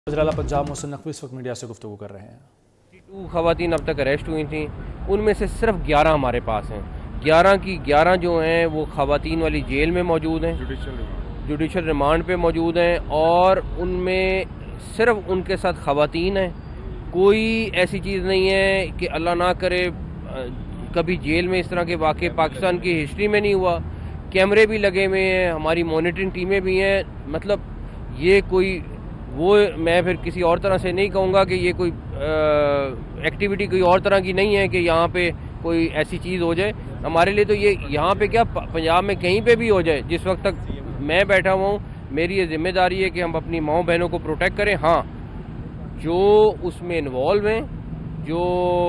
वज़ीर-ए-आला पंजाब मोहसिन नकवी इस वक्त मीडिया से गुफ्तगू कर रहे हैं। 2 ख़वातीन अब तक अरेस्ट हुई थी, उनमें से सिर्फ 11 हमारे पास हैं। 11 की 11 जो हैं वो ख़वातीन वाली जेल में मौजूद हैं, जुडिशल रिमांड पे मौजूद हैं, और उनमें सिर्फ उनके साथ ख़वातीन हैं। कोई ऐसी चीज़ नहीं है कि अल्लाह ना करे कभी जेल में इस तरह के वाक़े पाकिस्तान की हिस्ट्री में नहीं हुआ। कैमरे भी लगे हुए हैं, हमारी मॉनिटरिंग टीमें भी हैं। मतलब ये कोई वो मैं फिर किसी और तरह से नहीं कहूँगा कि ये कोई एक्टिविटी कोई और तरह की नहीं है कि यहाँ पे कोई ऐसी चीज़ हो जाए। हमारे लिए तो ये यहाँ पे क्या पंजाब में कहीं पे भी हो जाए, जिस वक्त तक मैं बैठा हुआ हूँ मेरी ये जिम्मेदारी है कि हम अपनी माओ बहनों को प्रोटेक्ट करें। हाँ, जो उसमें इन्वॉल्व हैं, जो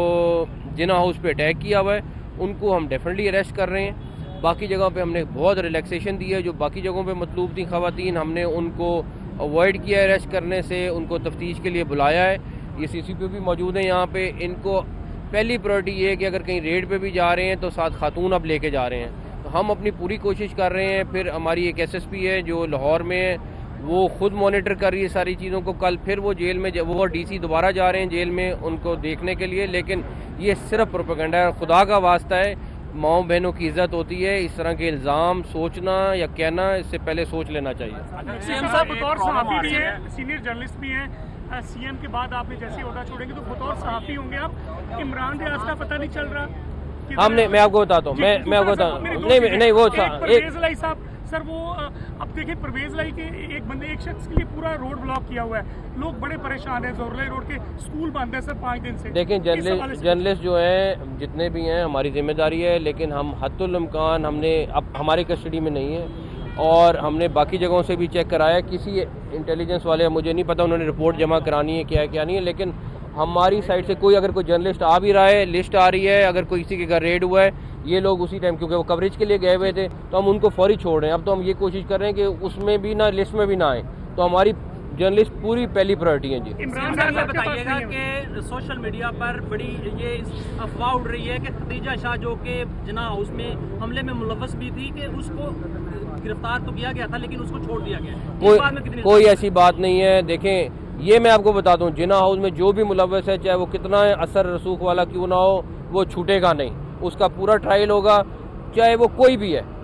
जिना हाउस पे अटैक किया हुआ है, उनको हम डेफिनेटली अरेस्ट कर रहे हैं। बाकी जगहों पे हमने बहुत रिलैक्सेशन दी है। जो बाकी जगहों पे मतलूब थी ख़वातीन, हमने उनको अवॉइड किया अरेस्ट करने से, उनको तफ्तीश के लिए बुलाया है। ये CCP भी मौजूद है यहाँ पे। इनको पहली प्रायोरिटी ये है कि अगर कहीं रेड पे भी जा रहे हैं तो साथ खातून अब लेके जा रहे हैं। तो हम अपनी पूरी कोशिश कर रहे हैं। फिर हमारी एक SSP है जो लाहौर में है, वो खुद मॉनिटर कर रही है सारी चीज़ों को। कल फिर वो जेल में वो DC दोबारा जा रहे हैं जेल में उनको देखने के लिए। लेकिन ये सिर्फ प्रोपेगेंडा है। खुदा का वास्ता है, माओ बहनों की इज्जत होती है। इस तरह के इल्ज़ाम सोचना या कहना, इससे पहले सोच लेना चाहिए। सीएम साहब बतौर सहाफ़ी भी हैं, सीनियर जर्नलिस्ट भी हैं। CM के बाद आपने जैसे ओहदा छोड़ेंगे तो बतौर सहाफ़ी होंगे आप। इमरान रियाज का पता नहीं चल रहा। मैं आपको बताता हूँ, मैं आपको बताता हूँ। नहीं वो परवेज़ लाई साहब सर, वो अब देखिए परवेज़ लाई के एक शख्स के लिए पूरा रोड ब्लॉक किया हुआ है। लोग बड़े परेशान हैं। ज़ोरलाई रोड के स्कूल बंद है सर 5 दिन से। देखें, जर्नलिस्ट जो हैं जितने भी हैं हमारी जिम्मेदारी है, लेकिन हम हद्दुल इम्कान हमने अब हमारी कस्टडी में नहीं है और हमने बाकी जगहों से भी चेक कराया। किसी इंटेलिजेंस वाले, मुझे नहीं पता उन्होंने रिपोर्ट जमा करानी है क्या नहीं है, लेकिन हमारी साइड से कोई अगर कोई जर्नलिस्ट आ भी रहा है, लिस्ट आ रही है, अगर कोई किसी के घर रेड हुआ है, ये लोग उसी टाइम क्योंकि वो कवरेज के लिए गए हुए थे तो हम उनको फौरी छोड़ रहे हैं। अब तो हम ये कोशिश कर रहे हैं कि उसमें भी ना, लिस्ट में भी ना आए। तो हमारी जर्नलिस्ट पूरी पहली प्रायोरिटी है। जी इमरान साहब ये बताइएगा कि सोशल मीडिया पर बड़ी ये अफवाह उड़ रही है कि खदीजा शाह जो कि जिना हाउस में हमले में मुलव्वस भी थी कि उसको गिरफ्तार तो किया गया था लेकिन उसको छोड़ दिया गया। कोई ऐसी बात नहीं है। देखें, ये मैं आपको बताता हूँ, जिना हाउस में जो भी मुलव्वस है, चाहे वो कितना असर रसूख वाला क्यों ना हो, वो छूटेगा नहीं। उसका पूरा ट्रायल होगा, चाहे वो कोई भी है।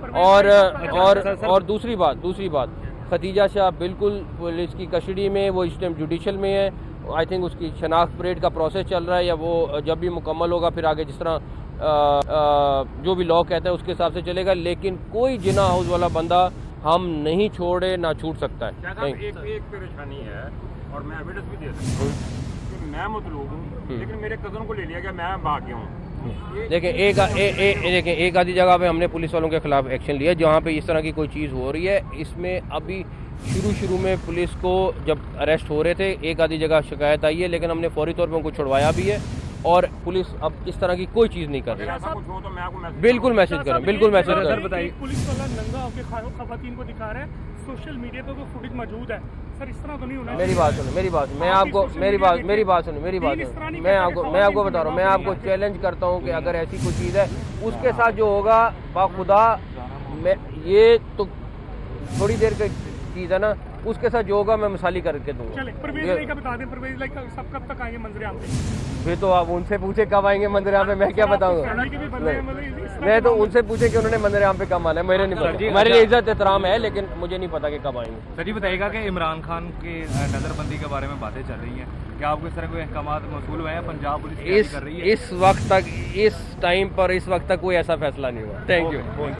और दूसरी बात खदीजा शाह बिल्कुल पुलिस की कस्टडी में, वो इस टाइम जुडिशल में है। आई थिंक उसकी शनाख्त परेड का प्रोसेस चल रहा है, या वो जब भी मुकम्मल होगा फिर आगे जिस तरह जो भी लॉ कहता है उसके हिसाब से चलेगा। लेकिन कोई जिना हाउस वाला बंदा हम नहीं छोड़े ना छूट सकता है। एक परेशानी है और मैं एविडेंस भी दे सकता हूँ कि मैं मतलूब हूँ, लेकिन मेरे कज़न को ले लिया गया, मैं भाग गया हूँ। देखें, एक आधी जगह पे हमने पुलिस वालों के खिलाफ एक्शन लिया जहाँ पे इस तरह की कोई चीज़ हो रही है। इसमें अभी शुरू में पुलिस को जब अरेस्ट हो रहे थे, एक आधी जगह शिकायत आई है, लेकिन हमने फौरी तौर पर उनको छुड़वाया भी है। और पुलिस अब इस तरह की कोई चीज़ नहीं कर रही। बिल्कुल मैसेज करें, बिल्कुल मैसेज करें। बताइए, पुलिस वाला नंगा होकर खवातीन को दिखा रहा है, सोशल मीडिया पर वो फुटेज मौजूद है सर। इस तरह तो नहीं होना। मेरी बात सुनो, मैं आपको बता रहा हूँ, मैं आपको चैलेंज करता हूँ कि अगर ऐसी कोई चीज़ है उसके साथ जो होगा बाखुदा, ये तो थोड़ी देर की चीज़ है ना, उसके साथ जो होगा मैं मिसाली करके दूंगा। परवेज़ लाई का बता दें, परवेज़ लाई का सब कब तक आएंगे मंजर आम पे? फिर तो आप उनसे पूछे कब आएंगे मंजर आम पे, मैं क्या बताऊंगा। मैं तो उनसे पूछे कि उन्होंने मंजर आम पे कब आना है, मेरे नहीं पता। मेरे लिए इज्जत एहतराम है, लेकिन मुझे नहीं पता कि कब आएंगे। सर जी बताइएगा कि इमरान खान की नज़रबंदी के बारे में बातें चल रही हैं, क्या आपको इस तरह कोई अहकाम मौसूल हुए हैं? पंजाब पुलिस कर रही है? इस वक्त तक, इस टाइम पर, इस वक्त तक कोई ऐसा फैसला नहीं हुआ। Thank you.